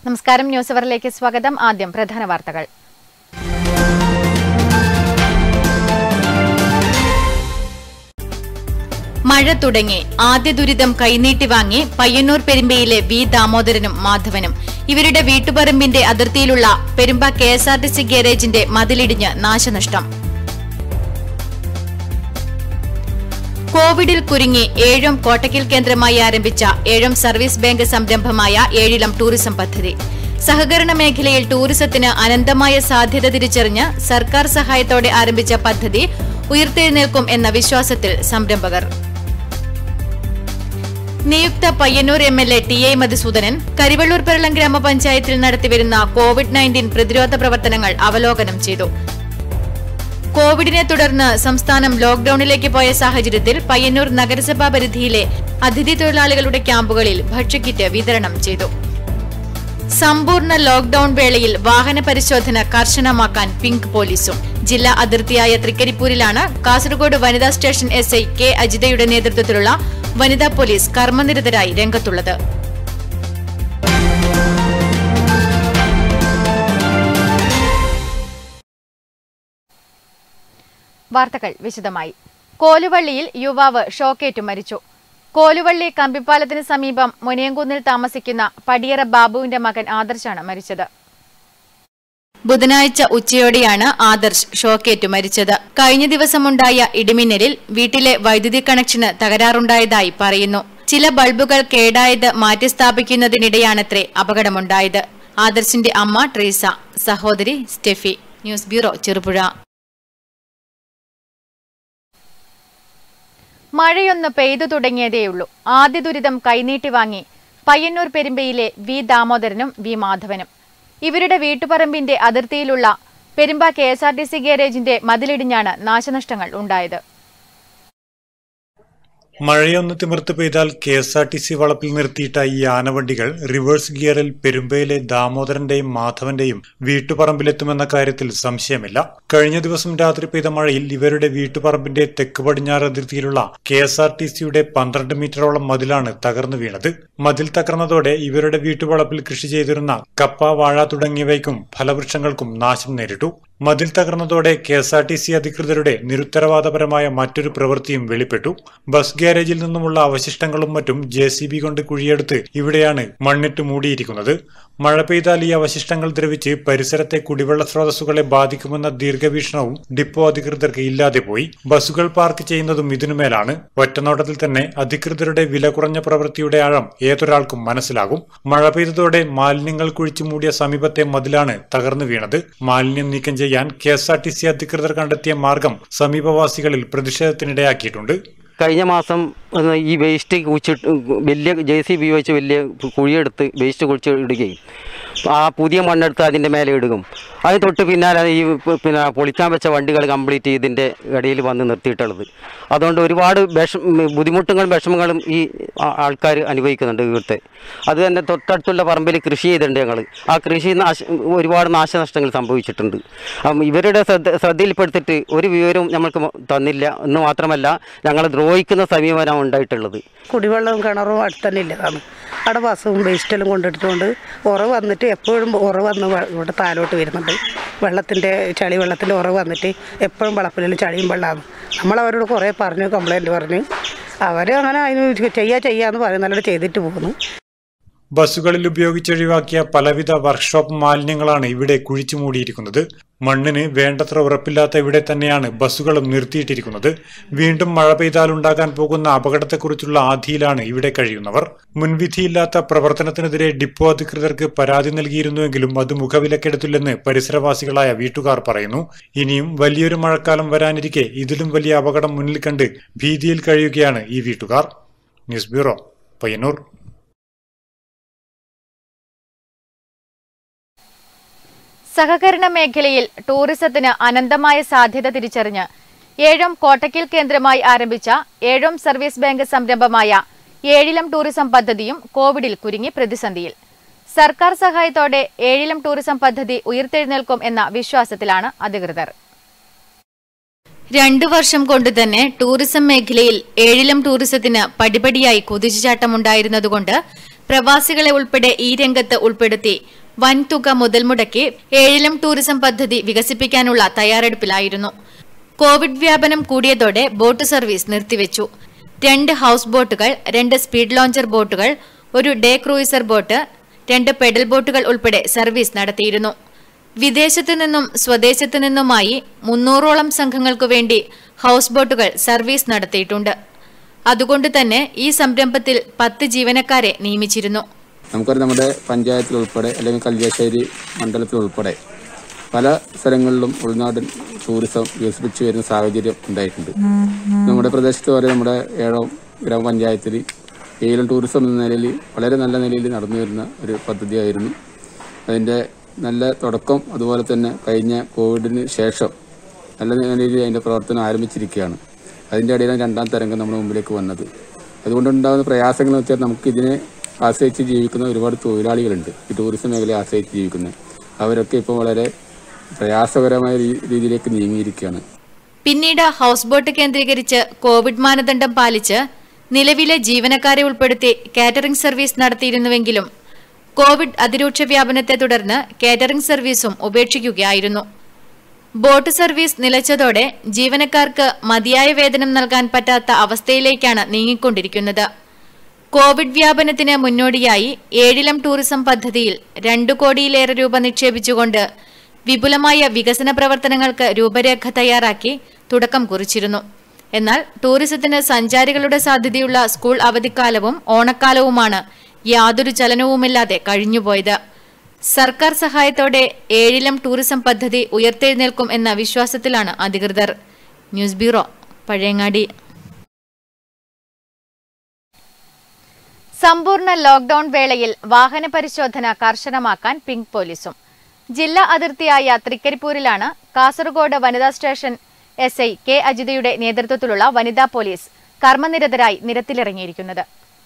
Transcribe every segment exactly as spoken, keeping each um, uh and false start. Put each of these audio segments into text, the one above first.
നമസ്കാരം, ന്യൂസ് അവറിലേക്ക് സ്വാഗതം. ആദ്യം പ്രധാന വാർത്തകൾ. മഴ തുടങ്ങി. ആദ്യ ദുരിതം കൈനീട്ടി വാങ്ങി പയ്യന്നൂർ പെരുമ്പയിലെ വി ദാമോദരനും മാധവനും. ഇവരുടെ വീട്ടുപറമ്പിന്റെ അതിർത്തിയിലുള്ള Perumba K S R T C ഗാരേജിന്റെ മതിലിടിഞ്ഞ് നാശനഷ്ടം. കോവിഡിൽ കുരുങ്ങി ഏഴം കോട്ടക്കൽ കേന്ദ്രമായി ആരംഭിച്ച ഏഴം സർവീസ് ബാങ്ക് സംരംഭമായ ഏഴിലം ടൂറിസം പദ്ധതി. സഹകരണ മേഖലയിൽ ടൂറിസത്തിന് അനന്തമായ സാധ്യത തിരിച്ചറിഞ്ഞ് സർക്കാർ സഹായത്തോടെ ആരംഭിച്ച പദ്ധതി ഉയർത്തെഴുന്നേൽക്കും എന്ന വിശ്വാസത്തിൽ സംരംഭകർ. നിയുക്ത Payyanur M L A T A Madhusoodanan Karivellur Peralam ഗ്രാമപഞ്ചായത്തിൽ നടത്തിവരുന്ന കോവിഡ് നയൻറ്റീൻ പ്രതിരോധ പ്രവർത്തനങ്ങൾ അവലോകനം ചെയ്തു. കോവിഡിനെ തുടർന്ന് സംസ്ഥാനം ലോക്ഡൌണിലേക്ക് പോയ സാഹചര്യത്തിൽ പയ്യന്നൂർ നഗരസഭാ പരിധിയിലെ അതിഥി തൊഴിലാളികളുടെ ക്യാമ്പുകളിൽ ഭക്ഷ്യക്കിറ്റ് വിതരണം ചെയ്തു. സമ്പൂർണ്ണ ലോക്ഡൌൺ വേളയിൽ വാഹന പരിശോധന കർശനമാക്കാൻ പിങ്ക് പോലീസും. ജില്ലാ അതിർത്തിയായ തൃക്കരിപ്പൂരിലാണ് കാസർഗോഡ് വനിതാ സ്റ്റേഷൻ എസ് ഐ കെ അജിതയുടെ നേതൃത്വത്തിലുള്ള വനിതാ പോലീസ് കർമ്മനിരതരായി രംഗത്തുള്ളത്. വാർത്തകൾ വിശദമായി. കോലുവള്ളിയിൽ യുവാവ് ഷോക്കേറ്റു മരിച്ചു. കോലുവള്ളി കമ്പിപ്പാലത്തിന് സമീപം മുനിയംകുന്നിൽ താമസിക്കുന്ന പടിയറ ബാബുവിന്റെ മകൻ ആദർശാണ് മരിച്ചത്. ബുധനാഴ്ച ഉച്ചയോടെയാണ് ആദർശ് ഷോക്കേറ്റു മരിച്ചത്. കഴിഞ്ഞ ദിവസമുണ്ടായ ഇടിമിന്നലിൽ വീട്ടിലെ വൈദ്യുതി കണക്ഷന് തകരാറുണ്ടായതായി പറയുന്നു. ചില ബൾബുകൾ കേടായത് മാറ്റിസ്ഥാപിക്കുന്നതിനിടെയാണത്രേ അപകടമുണ്ടായത്. ആദർശിന്റെ അമ്മ ട്രീസ, സഹോദരി സ്റ്റെഫി. News bureau, Cherupuzha. മഴയൊന്ന് പെയ്തു തുടങ്ങിയതേയുള്ളൂ. ആദ്യ ദുരിതം കൈനീട്ടി വാങ്ങി പയ്യന്നൂർ പെരുമ്പയിലെ വി ദാമോദരനും വി മാധവനും. ഇവരുടെ വീട്ടുപറമ്പിന്റെ അതിർത്തിയിലുള്ള Perumba K S R T C ഗാരേജിന്റെ മതിലിടിഞ്ഞാണ് നാശനഷ്ടങ്ങൾ ഉണ്ടായത്. മഴയൊന്ന് തിമിർത്ത് പെയ്താൽ K S R T C വളപ്പിൽ നിർത്തിയിട്ട ഈ ആനവണ്ടികൾ റിവേഴ്സ് ഗിയറിൽ പെരുമ്പയിലെ ദാമോദരന്റെയും മാധവന്റെയും വീട്ടുപറമ്പിലെത്തുമെന്ന കാര്യത്തിൽ സംശയമില്ല. കഴിഞ്ഞ ദിവസം രാത്രി പെയ്ത മഴയിൽ ഇവരുടെ വീട്ടുപറമ്പിന്റെ തെക്ക് പടിഞ്ഞാറ് അതിർത്തിയിലുള്ള കെ എസ് ആർ ടി സിയുടെ പന്ത്രണ്ട് മീറ്ററോളം മതിലാണ് തകർന്നു വീണത്. മതിൽ തകർന്നതോടെ ഇവരുടെ വീട്ടുവളപ്പിൽ കൃഷി ചെയ്തിരുന്ന കപ്പ, വാഴ തുടങ്ങിയവയ്ക്കും ഫലവൃക്ഷങ്ങൾക്കും നാശം നേരിട്ടു. മതിൽ തകർന്നതോടെ K S R T C അധികൃതരുടെ നിരുത്തരവാദപരമായ മറ്റൊരു പ്രവൃത്തിയും വെളിപ്പെട്ടു. ബസ് ഗ്യാരേജിൽ നിന്നുമുള്ള അവശിഷ്ടങ്ങളും മറ്റും ജെ സി ബി കൊണ്ട് കുഴിയെടുത്ത് ഇവിടെയാണ് മണ്ണിട്ട് മൂടിയിരിക്കുന്നത്. മഴ പെയ്താൽ ഈ അവശിഷ്ടങ്ങൾ ദ്രവിച്ച് പരിസരത്തെ കുടിവെള്ള സ്രോതസ്സുകളെ ബാധിക്കുമെന്ന ദീർഘവീക്ഷണവും ഡിപ്പോ അധികൃതർക്ക് ഇല്ലാതെ പോയി. ബസ്സുകൾ പാർക്ക് ചെയ്യുന്നതും ഇതിനുമേലാണ്. ഒറ്റനോട്ടത്തിൽ തന്നെ അധികൃതരുടെ വില കുറഞ്ഞ പ്രവൃത്തിയുടെ ആഴം ഏതൊരാൾക്കും മനസ്സിലാകും. മഴ പെയ്തതോടെ മാലിന്യങ്ങൾ കുഴിച്ചു മൂടിയ സമീപത്തെ മതിലാണ് തകർന്നു വീണത്. മാലിന്യം നീക്കം ചെയ്യാൻ K S R T C അധികൃതർ കണ്ടെത്തിയ മാർഗം സമീപവാസികളിൽ പ്രതിഷേധത്തിനിടയാക്കിയിട്ടുണ്ട്. കഴിഞ്ഞ മാസം ഈ വേസ്റ്റ് കുഴിച്ചിട്ട് വലിയ ജെ സി ബി ഉപയോഗിച്ച് വലിയ കുഴിയെടുത്ത് വേസ്റ്റ് കുഴിച്ച് ഇടുകയും ആ പുതിയ മണ്ണെടുത്ത് അതിൻ്റെ മേലെ ഇടുകയും അത് തൊട്ട് പിന്നാലെ ഈ പിന്നെ പൊളിക്കാൻ വെച്ച വണ്ടികൾ കംപ്ലീറ്റ് ഇതിൻ്റെ ഇടയിൽ വന്ന് നിർത്തിയിട്ടുള്ളത്. അതുകൊണ്ട് ഒരുപാട് വിഷ ബുദ്ധിമുട്ടുകളും വിഷമങ്ങളും ഈ ആൾക്കാർ അനുഭവിക്കുന്നുണ്ട് ഇവിടുത്തെ. അത് തന്നെ തൊട്ടടുത്തുള്ള പറമ്പിൽ കൃഷി ചെയ്തിട്ടുണ്ട് ഞങ്ങൾ. ആ കൃഷി നാശ ഒരുപാട് നാശനഷ്ടങ്ങൾ സംഭവിച്ചിട്ടുണ്ട്. ഇവരുടെ ശ്രദ്ധ ശ്രദ്ധയിൽപ്പെടുത്തിയിട്ട് ഒരു വിവരവും ഞങ്ങൾക്ക് തന്നില്ല എന്ന് മാത്രമല്ല ഞങ്ങൾ ദ്രോഹിക്കുന്ന സമീപനം ഉണ്ടായിട്ടുള്ളത്. കുടിവെള്ളവും കിണറും അടുത്ത് തന്നെ ഇല്ലതാണ്. അവിടെ ബസ്സും വേസ്റ്റെല്ലാം കൊണ്ടിട്ടുകൊണ്ട് ഉറവ് വന്നിട്ട് എപ്പോഴും ഉറവ് വന്ന് ഇവിടെ താലോട്ട് വരുന്നുണ്ട്. വെള്ളത്തിൻ്റെ ചളി വെള്ളത്തിൻ്റെ ഉറവ് വന്നിട്ട് എപ്പോഴും വളപ്പിലും ചളിയും വെള്ളമാണ്. നമ്മളവരോട് കുറേ പറഞ്ഞു, കംപ്ലൈൻറ്റ് പറഞ്ഞു. അവർ അങ്ങനെ അതിന് ചെയ്യാ ചെയ്യാന്ന് പറയുന്നതോടെ ചെയ്തിട്ട് പോകുന്നു. ബസ്സുകളിൽ ഉപയോഗിച്ചൊഴിവാക്കിയ പലവിധ വർക്ക്ഷോപ്പ് മാലിന്യങ്ങളാണ് ഇവിടെ കുഴിച്ചു മൂടിയിരിക്കുന്നത്. മണ്ണിന് വേണ്ടത്ര ഉറപ്പില്ലാത്ത ഇവിടെ തന്നെയാണ് ബസ്സുകളും നിർത്തിയിട്ടിരിക്കുന്നത്. വീണ്ടും മഴ പെയ്താൽ ഉണ്ടാകാൻ പോകുന്ന അപകടത്തെക്കുറിച്ചുള്ള ആധിയിലാണ് ഇവിടെ കഴിയുന്നവർ. മുൻവിധിയില്ലാത്ത പ്രവർത്തനത്തിനെതിരെ ഡിപ്പോ അധികൃതർക്ക് പരാതി നൽകിയിരുന്നുവെങ്കിലും അത് മുഖവിലക്കെടുത്തില്ലെന്ന് പരിസരവാസികളായ വീട്ടുകാർ പറയുന്നു. ഇനിയും വലിയൊരു മഴക്കാലം വരാനിരിക്കെ ഇതിലും വലിയ അപകടം മുന്നിൽ കണ്ട് ഭീതിയിൽ കഴിയുകയാണ് ഈ വീട്ടുകാർ. News bureau, Payyanur. സഹകരണ മേഖലയിൽ ടൂറിസത്തിന് അനന്തമായ സാധ്യത തിരിച്ചറിഞ്ഞ് ഏഴം കോട്ടക്കൽ കേന്ദ്രമായി ആരംഭിച്ച ഏഴം സർവീസ് ബാങ്ക് സംരംഭമായ ഏഴിലം ടൂറിസം പദ്ധതിയും കോവിഡിൽ കുരുങ്ങി പ്രതിസന്ധിയിൽ. സർക്കാർ സഹായത്തോടെ ഏഴിലം ടൂറിസം പദ്ധതി ഉയർത്തെഴുന്നേൽക്കും എന്ന വിശ്വാസത്തിലാണ് അധികൃതർ. രണ്ടു വർഷം കൊണ്ട് തന്നെ ടൂറിസം മേഖലയിൽ ഏഴിലം ടൂറിസത്തിന് പടിപടിയായി കുതിച്ചുചാട്ടമുണ്ടായിരുന്നതുകൊണ്ട് പ്രവാസികളെ ഉൾപ്പെടെ ഈ രംഗത്ത് ഉൾപ്പെടുത്തി വൻതുക മുതൽ മുടക്കി ഏഴിലം ടൂറിസം പദ്ധതി വികസിപ്പിക്കാനുള്ള തയ്യാറെടുപ്പിലായിരുന്നു. കോവിഡ് വ്യാപനം കൂടിയതോടെ ബോട്ട് സർവീസ് നിർത്തിവെച്ചു. രണ്ട് ഹൌസ് ബോട്ടുകൾ, രണ്ട് സ്പീഡ് ലോഞ്ചർ ബോട്ടുകൾ, ഒരു ഡേ ക്രൂയിസർ ബോട്ട്, രണ്ട് പെഡൽ ബോട്ടുകൾ ഉൾപ്പെടെ സർവീസ് നടത്തിയിരുന്നു. വിദേശത്തു നിന്നും സ്വദേശത്തു നിന്നുമായി മുന്നൂറോളം സംഘങ്ങൾക്കു വേണ്ടി ഹൌസ് ബോട്ടുകൾ സർവീസ് നടത്തിയിട്ടുണ്ട്. അതുകൊണ്ട് തന്നെ ഈ സംരംഭത്തിൽ പത്ത് ജീവനക്കാരെ നിയമിച്ചിരുന്നു. നമുക്കറിയാം, നമ്മുടെ പഞ്ചായത്തിൽ ഉൾപ്പെടെ അല്ലെങ്കിൽ കല്യാശ്ശേരി മണ്ഡലത്തിൽ ഉൾപ്പെടെ പല സ്ഥലങ്ങളിലും ഉൾനാടൻ ടൂറിസം വികസിപ്പിച്ചു വരുന്ന സാഹചര്യം ഉണ്ടായിട്ടുണ്ട്. നമ്മുടെ പ്രദേശത്ത് വരെ നമ്മുടെ ഏഴോം ഗ്രാമപഞ്ചായത്തിൽ ഏലം ടൂറിസം എന്ന നിലയിൽ വളരെ നല്ല നിലയിൽ നടന്നു വരുന്ന ഒരു പദ്ധതിയായിരുന്നു. അതിൻ്റെ നല്ല തുടക്കം, അതുപോലെ തന്നെ കഴിഞ്ഞ കോവിഡിന് ശേഷം നല്ല നിലയിൽ അതിൻ്റെ പ്രവർത്തനം ആരംഭിച്ചിരിക്കുകയാണ്. അതിൻ്റെ ഇടയിലാണ് രണ്ടാം തരംഗം നമ്മുടെ മുമ്പിലേക്ക് വന്നത്. അതുകൊണ്ടുണ്ടാകുന്ന പ്രയാസങ്ങൾ വെച്ചാൽ നമുക്കിതിനെ ആശ്രയിച്ച് ജീവിക്കുന്ന ഒരുപാട് തൊഴിലാളികളുണ്ട്, ഈ ടൂറിസം മേഖലയെ ആശ്രയിച്ച് ജീവിക്കുന്നത്. അവരൊക്കെ ഇപ്പോൾ വളരെ പ്രയാസകരമായ രീതിയിലേക്ക് നീങ്ങിയിരിക്കുകയാണ്. പിന്നീട് ഹൌസ് ബോട്ട് കേന്ദ്രീകരിച്ച് കോവിഡ് മാനദണ്ഡം പാലിച്ച് നിലവിലെ ജീവനക്കാരെ ഉൾപ്പെടുത്തി കാറ്ററിംഗ് സർവീസ് നടത്തിയിരുന്നുവെങ്കിലും കോവിഡ് അതിരൂക്ഷ വ്യാപനത്തെ തുടർന്ന് കാറ്ററിംഗ് സർവീസും ഉപേക്ഷിക്കുകയായിരുന്നു. ബോട്ട് സർവീസ് നിലച്ചതോടെ ജീവനക്കാർക്ക് മതിയായ വേതനം നൽകാൻ പറ്റാത്ത അവസ്ഥയിലേക്കാണ് നീങ്ങിക്കൊണ്ടിരിക്കുന്നത്. കോവിഡ് വ്യാപനത്തിന് മുന്നോടിയായി ഏഴിലം ടൂറിസം പദ്ധതിയിൽ രണ്ടു കോടിയിലേറെ രൂപ നിക്ഷേപിച്ചുകൊണ്ട് വിപുലമായ വികസന പ്രവർത്തനങ്ങൾക്ക് രൂപരേഖ തയ്യാറാക്കി തുടക്കം കുറിച്ചിരുന്നു. എന്നാൽ ടൂറിസത്തിന് സഞ്ചാരികളുടെ സാധ്യതയുള്ള സ്കൂൾ അവധിക്കാലവും ഓണക്കാലവുമാണ് യാതൊരു ചലനവുമില്ലാതെ കഴിഞ്ഞുപോയത്. സർക്കാർ സഹായത്തോടെ ഏഴിലം ടൂറിസം പദ്ധതി ഉയർത്തെഴുന്നേൽക്കും എന്ന വിശ്വാസത്തിലാണ് അധികൃതർ. News bureau, Pazhayangadi. സമ്പൂർണ്ണ ലോക്ഡൌൺ വേളയിൽ വാഹന പരിശോധന കർശനമാക്കാൻ പിങ്ക് പോലീസും. ജില്ലാ അതിർത്തിയായ തൃക്കരിപ്പൂരിലാണ് കാസർഗോഡ് വനിതാ സ്റ്റേഷൻ എസ് ഐ കെ അജിതയുടെ നേതൃത്വത്തിലുള്ള വനിതാ പോലീസ് കർമ്മനിരതരായി നിരത്തിലിറങ്ങിയിരിക്കുന്നത്.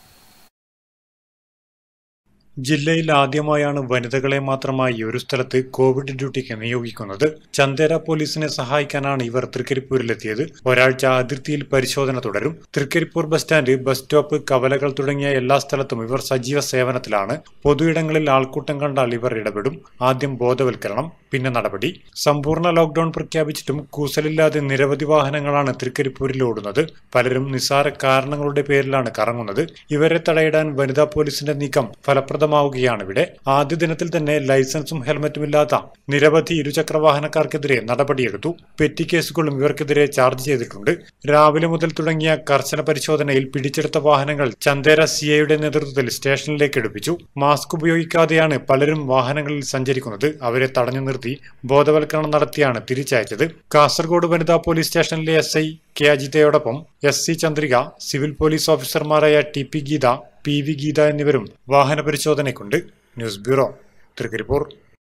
ജില്ലയിൽ ആദ്യമായാണ് വനിതകളെ മാത്രമായി ഒരു സ്ഥലത്ത് കോവിഡ് ഡ്യൂട്ടിക്ക് നിയോഗിക്കുന്നത്. ചന്ദേര പോലീസിനെ സഹായിക്കാനാണ് ഇവർ തൃക്കരിപ്പൂരിലെത്തിയത്. ഒരാഴ്ച അതിർത്തിയിൽ പരിശോധന തുടരും. Trikaripur bus stand, bus stop, കവലകൾ തുടങ്ങിയ എല്ലാ സ്ഥലത്തും ഇവർ സജീവ സേവനത്തിലാണ്. പൊതുയിടങ്ങളിൽ ആൾക്കൂട്ടം കണ്ടാൽ ഇവർ ഇടപെടും. ആദ്യം ബോധവൽക്കരണം, പിന്നെ നടപടി. സമ്പൂർണ്ണ ലോക്ഡൌൺ പ്രഖ്യാപിച്ചിട്ടും കൂസലില്ലാതെ നിരവധി വാഹനങ്ങളാണ് തൃക്കരിപ്പൂരിൽ ഓടുന്നത്. പലരും നിസ്സാര കാരണങ്ങളുടെ പേരിലാണ് കറങ്ങുന്നത്. ഇവരെ തടയിടാൻ വനിതാ പോലീസിന്റെ നീക്കം ഫലപ്രദം ാവുകയാണ് ഇവിടെ. ആദ്യ ദിനത്തിൽ തന്നെ ലൈസൻസും ഹെൽമറ്റും ഇല്ലാത്ത നിരവധി ഇരുചക്ര വാഹനക്കാർക്കെതിരെ നടപടിയെടുത്തു. പെറ്റി കേസുകളും ഇവർക്കെതിരെ ചാർജ് ചെയ്തിട്ടുണ്ട്. രാവിലെ മുതൽ തുടങ്ങിയ കർശന പരിശോധനയിൽ പിടിച്ചെടുത്ത വാഹനങ്ങൾ ചന്ദേര സി ഐയുടെ നേതൃത്വത്തിൽ സ്റ്റേഷനിലേക്ക് എടുപ്പിച്ചു. മാസ്ക് ഉപയോഗിക്കാതെയാണ് പലരും വാഹനങ്ങളിൽ സഞ്ചരിക്കുന്നത്. അവരെ തടഞ്ഞു നിർത്തി ബോധവൽക്കരണം നടത്തിയാണ് തിരിച്ചയച്ചത്. കാസർഗോഡ് വനിതാ പോലീസ് സ്റ്റേഷനിലെ എസ് ഐ കെ അജിതയോടൊപ്പം S C Chandrika, civil police ഓഫീസർമാരായ T P Geetha, P V Geetha എന്നിവരും വാഹന പരിശോധനയ്ക്കുണ്ട്. News bureau, Trikaripur.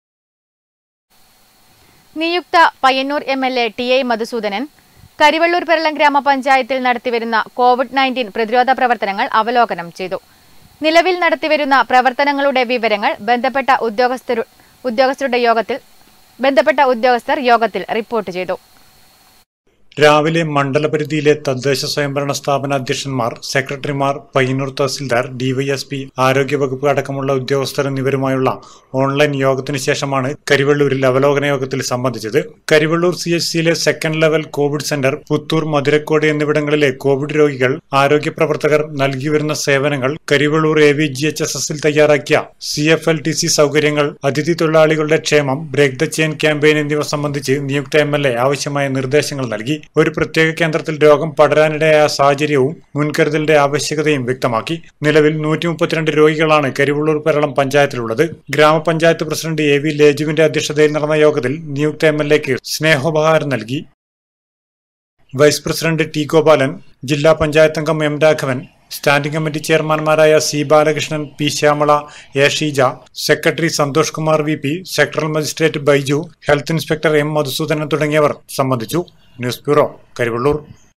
നിയുക്ത Payyanur M L A T I Madhusoodanan Karivellur Peralam ഗ്രാമപഞ്ചായത്തിൽ നടത്തിവരുന്ന കോവിഡ് നയൻറ്റീൻ പ്രതിരോധ പ്രവർത്തനങ്ങൾ അവലോകനം ചെയ്തു. നിലവിൽ നടത്തിവരുന്ന പ്രവർത്തനങ്ങളുടെ വിവരങ്ങൾ ബന്ധപ്പെട്ട ഉദ്യോഗസ്ഥരു ഉദ്യോഗസ്ഥരുടെ യോഗത്തിൽ ബന്ധപ്പെട്ട ഉദ്യോഗസ്ഥർ യോഗത്തിൽ റിപ്പോർട്ട് ചെയ്തു. രാവിലെ മണ്ഡലപരിധിയിലെ തദ്ദേശ സ്വയംഭരണ സ്ഥാപന അധ്യക്ഷന്മാർ, സെക്രട്ടറിമാർ, പയ്യന്നൂർ തഹസിൽദാർ, ഡിവൈഎസ്പി, ആരോഗ്യവകുപ്പ് അടക്കമുള്ള ഉദ്യോഗസ്ഥർ എന്നിവരുമായുള്ള ഓൺലൈൻ യോഗത്തിന് ശേഷമാണ് കരിവള്ളൂരിൽ അവലോകന യോഗത്തിൽ സംബന്ധിച്ചത്. കരിവള്ളൂർ സി എച്ച് സിയിലെ second level Covid centre, Puthur, Madhurakkode എന്നിവിടങ്ങളിലെ കോവിഡ് രോഗികൾ, ആരോഗ്യ പ്രവർത്തകർ നൽകിവരുന്ന സേവനങ്ങൾ, Karivellur A V G H S എസിൽ തയ്യാറാക്കിയ C F L T C സൗകര്യങ്ങൾ, അതിഥി തൊഴിലാളികളുടെ ക്ഷേമം, ബ്രേക്ക് ദ ചെയിൻ ക്യാമ്പയിൻ എന്നിവ സംബന്ധിച്ച് നിയുക്ത എം എൽ എ ആവശ്യമായ നിർദ്ദേശങ്ങൾ നൽകി. ഒരു പ്രത്യേക കേന്ദ്രത്തിൽ രോഗം പടരാനിടയായ സാഹചര്യവും മുൻകരുതലിന്റെ ആവശ്യകതയും വ്യക്തമാക്കി. നിലവിൽ നൂറ്റി മുപ്പത്തിരണ്ട് രോഗികളാണ് കരിവള്ളൂർ പെരളം പഞ്ചായത്തിലുള്ളത്. ഗ്രാമപഞ്ചായത്ത് പ്രസിഡന്റ് എ വി ലേജുവിന്റെ അധ്യക്ഷതയിൽ നടന്ന യോഗത്തിൽ നിയുക്ത എം എൽ എക്ക് സ്നേഹോപഹാരം നൽകി. വൈസ് പ്രസിഡന്റ് ടി ഗോപാലൻ, ജില്ലാ പഞ്ചായത്ത് അംഗം എം രാഘവൻ, സ്റ്റാൻഡിംഗ് കമ്മിറ്റി ചെയർമാൻമാരായ C Balakrishnan, P Shyamala, A Sheeja, secretary Santhosh Kumar V P, sectoral magistrate Baiju, health inspector M Madhusoodanan തുടങ്ങിയവർ സംബന്ധിച്ചു. News bureau, Karivellur.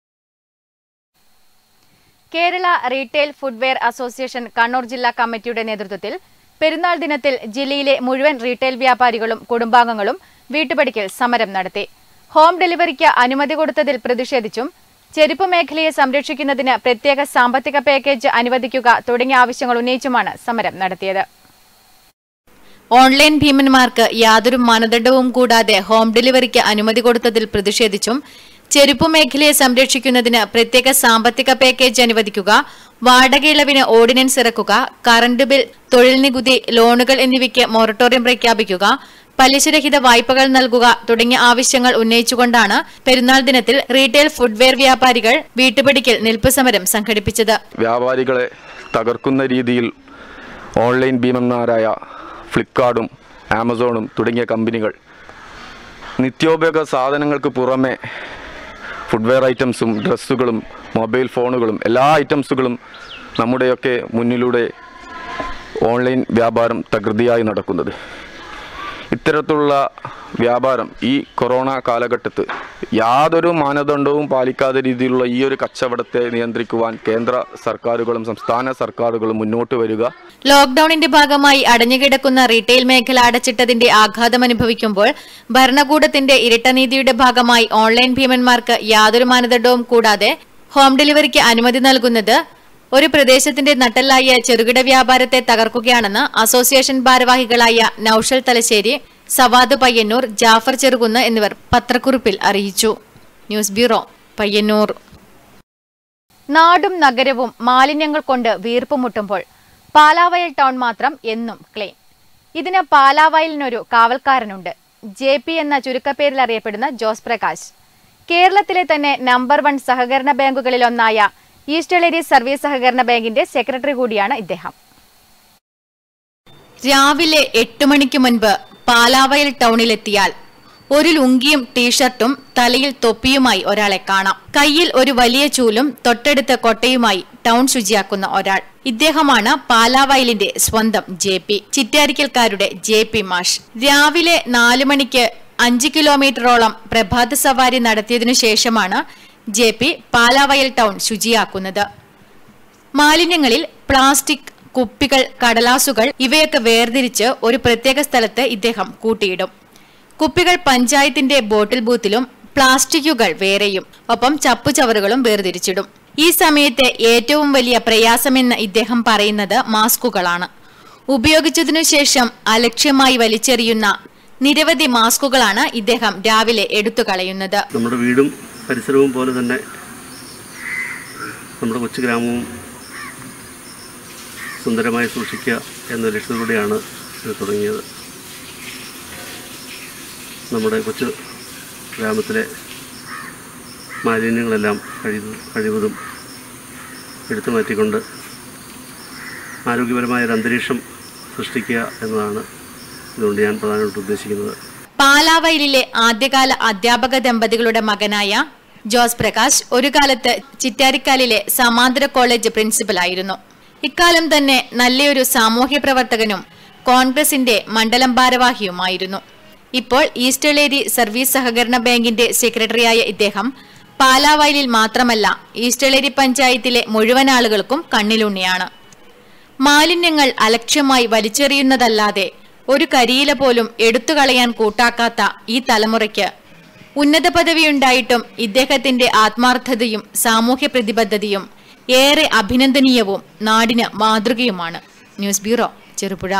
Kerala retail footwear association Kannur ജില്ലാ കമ്മിറ്റിയുടെ നേതൃത്വത്തിൽ പെരുന്നാൾ ദിനത്തിൽ ജില്ലയിലെ മുഴുവൻ റീറ്റെയിൽ വ്യാപാരികളും കുടുംബാംഗങ്ങളും വീട്ടുപടിക്കൽ സമരം നടത്തി. ഹോം ഡെലിവറിക്ക് അനുമതി കൊടുത്തതിൽ പ്രതിഷേധിച്ചും ചെരുപ്പ് മേഖലയെ സംരക്ഷിക്കുന്നതിന് പ്രത്യേക സാമ്പത്തിക പാക്കേജ് അനുവദിക്കുക തുടങ്ങിയ ആവശ്യങ്ങൾ ഉന്നയിച്ചുമാണ് സമരം നടത്തിയത്. ഓൺലൈൻ ഭീമന്മാർക്ക് യാതൊരു മാനദണ്ഡവും കൂടാതെ ഹോം ഡെലിവറിക്ക് അനുമതി കൊടുത്തതിൽ പ്രതിഷേധിച്ചും ചെരുപ്പ് മേഖലയെ സംരക്ഷിക്കുന്നതിന് പ്രത്യേക സാമ്പത്തിക പാക്കേജ് അനുവദിക്കുക, വാടക ഇളവിന് ഓർഡിനൻസ് ഇറക്കുക, കറന്റ് ബിൽ, തൊഴിൽ നികുതി, ലോണുകൾ എന്നിവയ്ക്ക് മൊറട്ടോറിയം പ്രഖ്യാപിക്കുക, പലിശരഹിത വായ്പകൾ നൽകുക തുടങ്ങിയ ആവശ്യങ്ങൾ ഉന്നയിച്ചുകൊണ്ടാണ് പെരുന്നാൾ ദിനത്തിൽ റീറ്റെയിൽ ഫുഡ്വെയർ വ്യാപാരികൾ വീട്ടുപടിക്കൽ നിൽപ്പ് സമരം സംഘടിപ്പിച്ചത്. വ്യാപാരികളെ തകർക്കുന്ന രീതിയിൽ ഓൺലൈൻ ഭീമന്മാരായ ഫ്ലിപ്കാർട്ടും ആമസോണും തുടങ്ങിയ കമ്പനികൾ നിത്യോപയോഗ സാധനങ്ങൾക്ക് പുറമെ ഫുഡ്വെയർ ഐറ്റംസും ഡ്രസ്സുകളും മൊബൈൽ ഫോണുകളും എല്ലാ ഐറ്റംസുകളും നമ്മുടെയൊക്കെ മുന്നിലൂടെ ഓൺലൈൻ വ്യാപാരം തകൃതിയായി നടക്കുന്നത്. ഇത്തരത്തിലുള്ള വ്യാപാരം ഈ കൊറോണ കാലഘട്ടത്ത് യാതൊരു മാനദണ്ഡവും പാലിക്കാത്ത രീതിയിലുള്ള ഈ ഒരു കച്ചവടത്തെ നിയന്ത്രിക്കുവാൻ കേന്ദ്ര സർക്കാരുകളും സംസ്ഥാന സർക്കാരുകളും മുന്നോട്ട് വരിക. ലോക്ഡൌണിന്റെ ഭാഗമായി അടഞ്ഞുകിടക്കുന്ന റീറ്റെയിൽ മേഖല അടച്ചിട്ടതിന്റെ ആഘാതം അനുഭവിക്കുമ്പോൾ ഭരണകൂടത്തിന്റെ ഇരട്ടനീതിയുടെ ഭാഗമായി ഓൺലൈൻ ഭീമന്മാർക്ക് യാതൊരു മാനദണ്ഡവും കൂടാതെ ഹോം ഡെലിവറിക്ക് അനുമതി നൽകുന്നത് ഒരു പ്രദേശത്തിന്റെ നട്ടെല്ലായ ചെറുകിട വ്യാപാരത്തെ തകർക്കുകയാണെന്ന് അസോസിയേഷൻ ഭാരവാഹികളായ നൌഷൽ തലശ്ശേരി, സവാദ് പയ്യന്നൂർ, ജാഫർ ചെറുകുന്ന് എന്നിവർ പത്രക്കുറിപ്പിൽ അറിയിച്ചു. News bureau, Payyannur. നാടും നഗരവും മാലിന്യങ്ങൾ കൊണ്ട് വീർപ്പുമുട്ടുമ്പോൾ പാലാവയൽ ടൗൺ മാത്രം എന്നും ക്ലീൻ. ഇതിന് പാലാവയലിനൊരു കാവൽക്കാരനുണ്ട്. ജെ പി എന്ന ചുരുക്കപ്പേരിൽ അറിയപ്പെടുന്ന ജോസ് പ്രകാശ്. കേരളത്തിലെ തന്നെ നമ്പർ വൺ സഹകരണ ബാങ്കുകളിലൊന്നായ ഈസ്റ്റ് എളേരി സർവീസ് സഹകരണ ബാങ്കിന്റെ സെക്രട്ടറി കൂടിയാണ് ഇദ്ദേഹം. രാവിലെ എട്ട് മണിക്ക് മുൻപ് പാലാവയൽ ടൗണിലെത്തിയാൽ ഒരു ലുങ്കിയും ടീഷർട്ടും തലയിൽ തൊപ്പിയുമായി ഒരാളെ കാണാം. കയ്യിൽ ഒരു വലിയ ചൂലും തൊട്ടടുത്ത കൊട്ടയുമായി ടൗൺ ശുചിയാക്കുന്ന ഒരാൾ. ഇദ്ദേഹമാണ് പാലാവയലിന്റെ സ്വന്തം ജെ പി, ചിറ്റാരിക്കൽക്കാരുടെ ജെ പി മാഷ്. രാവിലെ നാലു മണിക്ക് അഞ്ച് കിലോമീറ്ററോളം പ്രഭാത സവാരി നടത്തിയതിനു ശേഷമാണ് ജെ പി പാലാവയൽ ടൗൺ ശുചിയാക്കുന്നത്. മാലിന്യങ്ങളിൽ പ്ലാസ്റ്റിക്, കുപ്പികൾ, കടലാസുകൾ ഇവയൊക്കെ വേർതിരിച്ച് ഒരു പ്രത്യേക സ്ഥലത്ത് ഇദ്ദേഹം കൂട്ടിയിടും. കുപ്പികൾ പഞ്ചായത്തിന്റെ ബോട്ടിൽ ബൂത്തിലും പ്ലാസ്റ്റിക്കുകൾ വേറെയും, ഒപ്പം ചപ്പുചവറുകളും വേർതിരിച്ചിടും. ഈ സമയത്തെ ഏറ്റവും വലിയ പ്രയാസമെന്ന് ഇദ്ദേഹം പറയുന്നത് മാസ്കുകളാണ്. ഉപയോഗിച്ചതിനു ശേഷം അലക്ഷ്യമായി വലിച്ചെറിയുന്ന നിരവധി മാസ്കുകളാണ് ഇദ്ദേഹം രാവിലെ എടുത്തു കളയുന്നത്. നമ്മുടെ വീടും പരിസരവും പോലെ തന്നെ നമ്മുടെ കൊച്ചു ഗ്രാമവും സുന്ദരമായി സൂക്ഷിക്കുക എന്ന ലക്ഷ്യത്തോടെയാണ് ഇത് തുടങ്ങിയത്. നമ്മുടെ കൊച്ചു ഗ്രാമത്തിലെ മാലിന്യങ്ങളെല്ലാം കഴിവ് കഴിവതും എടുത്തു മാറ്റിക്കൊണ്ട് ആരോഗ്യപരമായ ഒരു അന്തരീക്ഷം സൃഷ്ടിക്കുക എന്നതാണ് ഇതുകൊണ്ട് ഞാൻ പ്രധാനമായിട്ട് ഉദ്ദേശിക്കുന്നത്. പാലാവയലിലെ ആദ്യകാല അധ്യാപക ദമ്പതികളുടെ മകനായ ജോസ് പ്രകാശ് ഒരു കാലത്ത് ചിറ്റാരിക്കാലിലെ സമാന്തര കോളേജ് പ്രിൻസിപ്പലായിരുന്നു. ഇക്കാലം തന്നെ നല്ലൊരു സാമൂഹ്യ പ്രവർത്തകനും കോൺഗ്രസിന്റെ മണ്ഡലം ഭാരവാഹിയുമായിരുന്നു. ഇപ്പോൾ ഈസ്റ്റ് എളേരി സർവീസ് സഹകരണ ബാങ്കിന്റെ സെക്രട്ടറിയായ ഇദ്ദേഹം പാലാവയലിൽ മാത്രമല്ല ഈസ്റ്റ് എളേരി പഞ്ചായത്തിലെ മുഴുവൻ ആളുകൾക്കും കണ്ണിലുണ്ണിയാണ്. മാലിന്യങ്ങൾ അലക്ഷ്യമായി വലിച്ചെറിയുന്നതല്ലാതെ ഒരു കരിയില പോലും എടുത്തുകളയാൻ കൂട്ടാക്കാത്ത ഈ തലമുറയ്ക്ക് ഉന്നത പദവിയുണ്ടായിട്ടും ഇദ്ദേഹത്തിന്റെ ആത്മാർത്ഥതയും സാമൂഹ്യ പ്രതിബദ്ധതയും ഏറെ അഭിനന്ദനീയവും നാടിന് മാതൃകയുമാണ്. News bureau, Cherupuzha.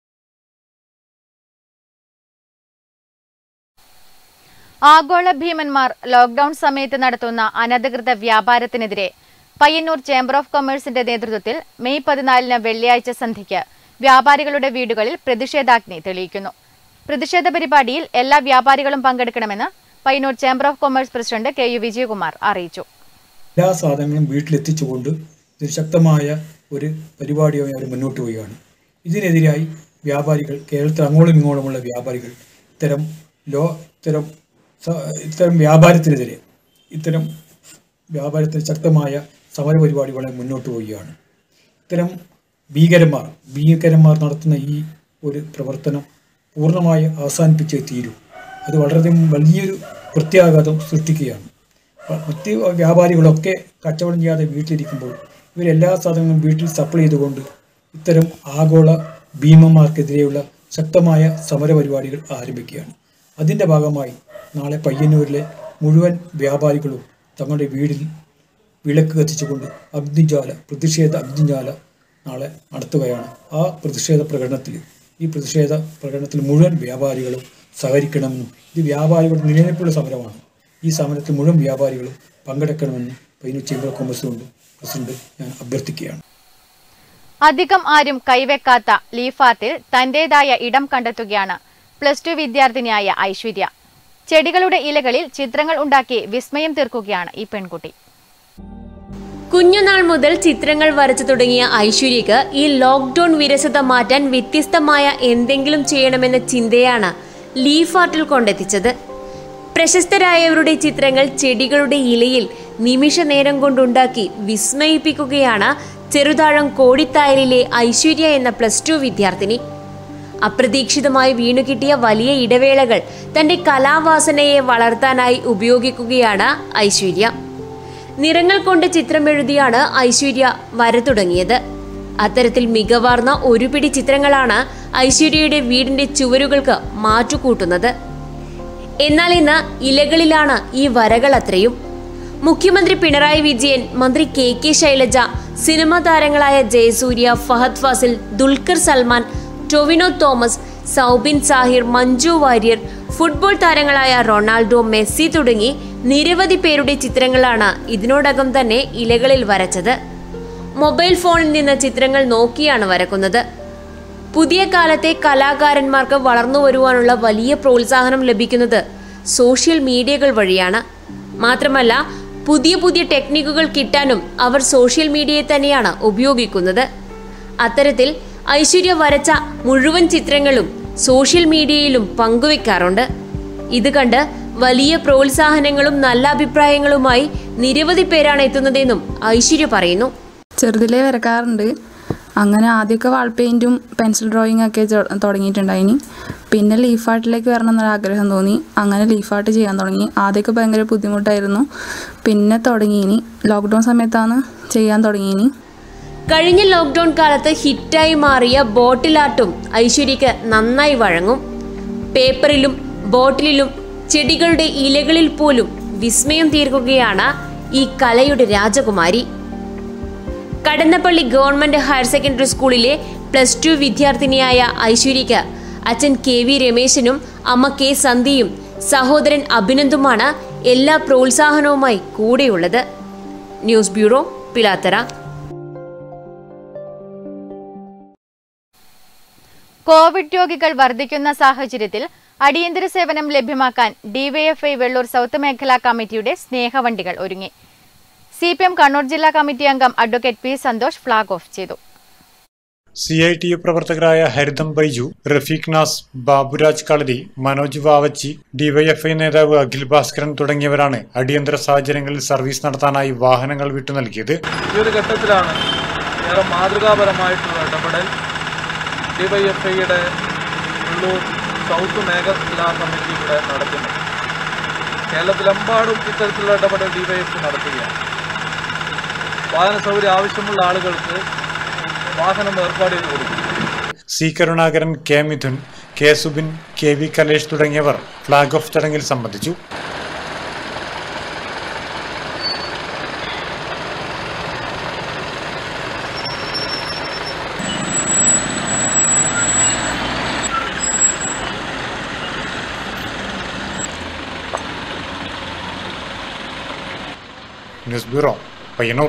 ആഗോള ഭീമന്മാർ ലോക്ഡൌൺ സമയത്ത് നടത്തുന്ന അനധികൃത വ്യാപാരത്തിനെതിരെ പയ്യന്നൂർ ചേംബർ ഓഫ് കൊമേഴ്സിന്റെ നേതൃത്വത്തിൽ മെയ് പതിനാലിന് വെള്ളിയാഴ്ച സന്ധ്യയ്ക്ക് വ്യാപാരികളുടെ വീടുകളിൽ പ്രതിഷേധാഗ്നി തെളിയിക്കുന്നു. പ്രതിഷേധ പരിപാടിയിൽ എല്ലാ വ്യാപാരികളും പങ്കെടുക്കണമെന്ന് Payyannur chamber of commerce president K U Vijayakumar അറിയിച്ചു. എല്ലാ സാധനങ്ങളും വീട്ടിലെത്തിച്ചുകൊണ്ട് ഇത് ശക്തമായ ഒരു പരിപാടിയായി അവർ മുന്നോട്ട് പോവുകയാണ്. ഇതിനെതിരായി വ്യാപാരികൾ, കേരളത്തിൽ അങ്ങോളം ഇങ്ങോളമുള്ള വ്യാപാരികൾ ഇത്തരം ലോ ഇത്തരം ഇത്തരം വ്യാപാരത്തിനെതിരെ ഇത്തരം വ്യാപാരത്തിന് ശക്തമായ സമരപരിപാടികളെ മുന്നോട്ട് പോവുകയാണ്. ഇത്തരം ഭീകരന്മാർ ഭീകരന്മാർ നടത്തുന്ന ഈ ഒരു പ്രവർത്തനം പൂർണ്ണമായി അവസാനിപ്പിച്ചേ തീരൂ. അത് വളരെയധികം വലിയൊരു പ്രത്യാഘാതം സൃഷ്ടിക്കുകയാണ്. മറ്റ് വ്യാപാരികളൊക്കെ കച്ചവടം ചെയ്യാതെ വീട്ടിലിരിക്കുമ്പോൾ ഇവരെല്ലാ സാധനങ്ങളും വീട്ടിൽ സപ്ലൈ ചെയ്തുകൊണ്ട് ഇത്തരം ആഗോള ഭീമന്മാർക്കെതിരെയുള്ള ശക്തമായ സമരപരിപാടികൾ ആരംഭിക്കുകയാണ്. അതിൻ്റെ ഭാഗമായി നാളെ പയ്യന്നൂരിലെ മുഴുവൻ വ്യാപാരികളും തങ്ങളുടെ വീടിൽ വിളക്ക് കത്തിച്ചുകൊണ്ട് അഗ്നിജ്വാല പ്രതിഷേധ അഗ്നിജ്വാല നാളെ നടത്തുകയാണ്. ആ പ്രതിഷേധ പ്രകടനത്തിൽ ഈ പ്രതിഷേധ പ്രകടനത്തിൽ മുഴുവൻ വ്യാപാരികളും സഹകരിക്കണമെന്നും ഇത് വ്യാപാരികളുടെ നിലനിൽപ്പുള്ള സമരമാണ്. ഈ സമരത്തിൽ മുഴുവൻ വ്യാപാരികളും പങ്കെടുക്കണമെന്നും പയ്യന്നൂർ ചേംബർ ഓഫ് കോമേഴ്സ് കൊണ്ട് പ്രസിഡന്റ് ഞാൻ അഭ്യർത്ഥിക്കുകയാണ്. അധികം ആരും കൈവെക്കാത്ത ലീഫാർട്ടിൽ തന്റേതായ ഇടം കണ്ടെത്തുകയാണ് പ്ലസ് ടു വിദ്യാർത്ഥിനിയായ ഐശ്വര്യ. ചെടികളുടെ ഇലകളിൽ ചിത്രങ്ങൾ ഉണ്ടാക്കി വിസ്മയം തീർക്കുകയാണ് ഈ പെൺകുട്ടി. കുഞ്ഞുനാൾ മുതൽ ചിത്രങ്ങൾ വരച്ചു തുടങ്ങിയ ഐശ്വര്യക്ക് ഈ ലോക്ക്ഡൌൺ വിരസത മാറ്റാൻ വ്യത്യസ്തമായ എന്തെങ്കിലും ചെയ്യണമെന്ന ചിന്തയാണ് ലീഫ് ആർട്ടിൽ കൊണ്ടെത്തിച്ചത്. പ്രശസ്തരായവരുടെ ചിത്രങ്ങൾ ചെടികളുടെ ഇലയിൽ നിമിഷ നേരം കൊണ്ടുണ്ടാക്കി വിസ്മയിപ്പിക്കുകയാണ് ചെറുതാഴം കോടിത്തായലിലെ ഐശ്വര്യ എന്ന പ്ലസ് ടു വിദ്യാർത്ഥിനി. അപ്രതീക്ഷിതമായി വീണുകിട്ടിയ വലിയ ഇടവേളകൾ തന്റെ കലാവാസനയെ വളർത്താനായി ഉപയോഗിക്കുകയാണ് ഐശ്വര്യ. നിറങ്ങൾ കൊണ്ട് ചിത്രമെഴുതിയാണ് ഐശ്വര്യ വര തുടങ്ങിയത്. അത്തരത്തിൽ മികവാർന്ന ഒരു പിടി ചിത്രങ്ങളാണ് ഐശ്വര്യയുടെ വീടിന്റെ ചുവരുകൾക്ക് മാറ്റുകൂട്ടുന്നത്. എന്നാൽ ഇന്ന് ഇലകളിലാണ് ഈ വരകൾ അത്രയും. മുഖ്യമന്ത്രി പിണറായി വിജയൻ, മന്ത്രി കെ കെ ശൈലജ, സിനിമാ താരങ്ങളായ ജയസൂര്യ, ഫഹദ് ഫാസിൽ, ദുൽഖർ സൽമാൻ, ടൊവിനോ തോമസ്, സൗബിൻ സാഹിർ, മഞ്ജു വാര്യർ, ഫുട്ബോൾ താരങ്ങളായ റൊണാൾഡോ, മെസ്സി തുടങ്ങി നിരവധി പേരുടെ ചിത്രങ്ങളാണ് ഇതിനോടകം തന്നെ ഇലകളിൽ വരച്ചത്. മൊബൈൽ ഫോണിൽ നിന്ന് ചിത്രങ്ങൾ നോക്കിയാണ് വരക്കുന്നത്. പുതിയ കാലത്തെ കലാകാരന്മാർക്ക് വളർന്നു വരുവാനുള്ള വലിയ പ്രോത്സാഹനം ലഭിക്കുന്നത് സോഷ്യൽ മീഡിയകൾ വഴിയാണ്. മാത്രമല്ല, പുതിയ പുതിയ ടെക്നിക്കുകൾ കിട്ടാനും അവർ സോഷ്യൽ മീഡിയയെ തന്നെയാണ് ഉപയോഗിക്കുന്നത്. അത്തരത്തിൽ ഐശ്വര്യ വരച്ച മുഴുവൻ ചിത്രങ്ങളും സോഷ്യൽ മീഡിയയിലും പങ്കുവെക്കാറുണ്ട്. ഇത് കണ്ട് വലിയ പ്രോത്സാഹനങ്ങളും നല്ല അഭിപ്രായങ്ങളുമായി നിരവധി പേരാണ് എത്തുന്നതെന്നും ഐശ്വര്യ പറയുന്നു. ചെറുതിലേ വരക്കാറുണ്ട്. അങ്ങനെ ആദ്യമൊക്കെ വാൾ പെയിൻറ്റും പെൻസിൽ ഡ്രോയിങ് ഒക്കെ തുടങ്ങിയിട്ടുണ്ടായിനി. പിന്നെ ലീഫ് ആർട്ടിലേക്ക് വരണം എന്നൊരു ആഗ്രഹം തോന്നി. അങ്ങനെ ലീഫ് ആർട്ട് ചെയ്യാൻ തുടങ്ങി. ആദ്യമൊക്കെ ഭയങ്കര ബുദ്ധിമുട്ടായിരുന്നു. പിന്നെ തുടങ്ങിയിനി ലോക്ക്ഡൗൺ സമയത്താണ് ചെയ്യാൻ തുടങ്ങിയിനി. കഴിഞ്ഞ ലോക്ക്ഡൌൺ കാലത്ത് ഹിറ്റായി മാറിയ ബോട്ടിൽ ആർട്ടും ഐശ്വര്യക്ക് നന്നായി വഴങ്ങും. പേപ്പറിലും ബോട്ടിലിലും ചെടികളുടെ ഇലകളിൽ പോലും വിസ്മയം തീർക്കുകയാണ് ഈ കലയുടെ രാജകുമാരി. കടന്നപ്പള്ളി ഗവൺമെന്റ് ഹയർ സെക്കൻഡറി സ്കൂളിലെ പ്ലസ് ടു വിദ്യാർത്ഥിനിയായ ഐശ്വര്യക്ക് അച്ഛൻ കെ വി രമേശനും അമ്മ കെ സന്ധ്യയും സഹോദരൻ അഭിനന്ദുമാണ് എല്ലാ പ്രോത്സാഹനവുമായി കൂടെയുള്ളത്. News bureau, Pilathara. കോവിഡ് രോഗികൾ വർദ്ധിക്കുന്ന സാഹചര്യത്തിൽ അടിയന്തര സേവനം ലഭ്യമാക്കാൻ ഡിവൈഎഫ്ഐ വെള്ളൂർ സൗത്ത് മേഖലാ കമ്മിറ്റിയുടെ സ്നേഹവണ്ടികൾ ഒരുങ്ങി. സി പി എം കണ്ണൂർ ജില്ലാ കമ്മിറ്റി അംഗം advocate P Santhosh flag off ചെയ്തു. സി ഐ ടി യു പ്രവർത്തകരായ ഹരിതം ബൈജു, റഫീഖ് നാസ്, ബാബുരാജ് കളരി, മനോജ് വാവച്ചി, ഡിവൈഎഫ്ഐ നേതാവ് അഖിൽ ഭാസ്കരൻ തുടങ്ങിയവരാണ് അടിയന്തര സാഹചര്യങ്ങളിൽ സർവീസ് നടത്താനായി വാഹനങ്ങൾ വിട്ടു നൽകിയത്. ഈ ഒരു ഘട്ടത്തിലാണ് ഏറെ മാതൃകാപരമായിട്ടുള്ള ഇടപെടൽ ഡിവൈഎഫ്ഐയുടെ വെള്ളൂർ സൗത്ത് മേഖലാ കമ്മിറ്റി ഇവിടെ നടത്തുന്നത്. കേരളത്തിലെമ്പാടും ഇത്തരത്തിലുള്ള ഇടപെടൽ ഡിവൈഎഫ്ഐ നടത്തുകയാണ്. വാഹന സൗകര്യം ആവശ്യമുള്ള ആളുകൾക്ക് വാഹനം ഏർപ്പാട് ചെയ്ത് കൊടുക്കും. C Karunakaran, K Mithun, K Subin, K V Kalesh തുടങ്ങിയവർ ഫ്ളാഗ് ഓഫ് ചടങ്ങിൽ സംബന്ധിച്ചു. News bureau, Payyannur.